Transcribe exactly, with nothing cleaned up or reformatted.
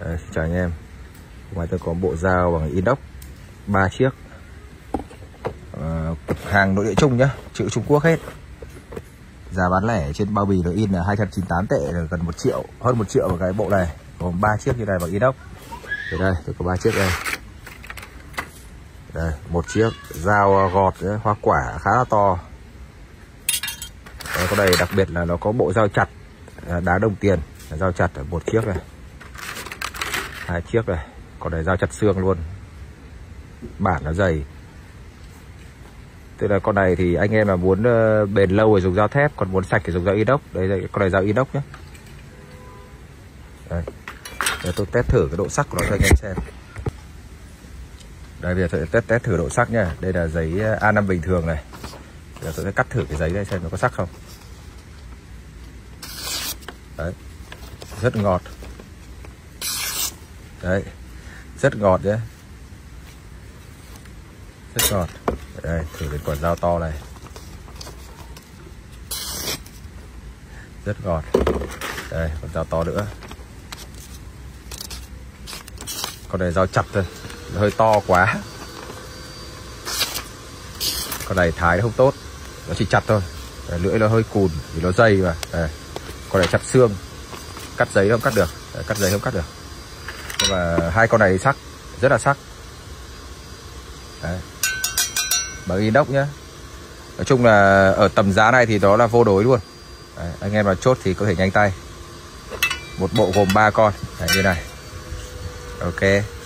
Đấy, chào anh em. Ngoài tôi có bộ dao bằng inox ba chiếc, à, hàng nội địa Trung nhá, chữ Trung Quốc hết. Giá bán lẻ trên bao bì nó in là hai trăm chín mươi tám tệ, là gần một triệu, hơn một triệu một cái bộ này, gồm ba chiếc như này bằng inox. Thì đây, tôi có ba chiếc đây. Đây, một chiếc dao gọt đấy, hoa quả khá là to. Đấy, có đây đặc biệt là nó có bộ dao chặt đá đồng tiền, dao chặt ở một chiếc này, hai chiếc này, còn đây dao chặt xương luôn, bản nó dày. Tức là con này thì anh em mà muốn bền lâu thì dùng dao thép, còn muốn sạch thì dùng dao inox. Đây, con này dao inox nhé. Đây. Để tôi test thử cái độ sắc của nó cho anh em xem. Đây, bây giờ tôi sẽ test, test thử độ sắc nha. Đây là giấy A năm bình thường này. Bây giờ tôi sẽ cắt thử cái giấy này xem nó có sắc không. Đấy, rất ngọt. Đấy, rất ngọt nhé, rất ngọt. Đây, thử cái quả dao to này, rất ngọt. Đây, còn dao to nữa. Con này dao chặt thôi, hơi to quá. Con này thái nó không tốt, nó chỉ chặt thôi. Đây, lưỡi nó hơi cùn vì nó dày mà. Đây, con này chặt xương, cắt giấy không cắt được. Đây, cắt giấy không cắt được. Nhưng mà hai con này sắc, rất là sắc. Đấy, bằng inox nhá. Nói chung là ở tầm giá này thì đó là vô đối luôn. Đấy, anh em mà chốt thì có thể nhanh tay. Một bộ gồm ba con. Đấy, như này. Ok.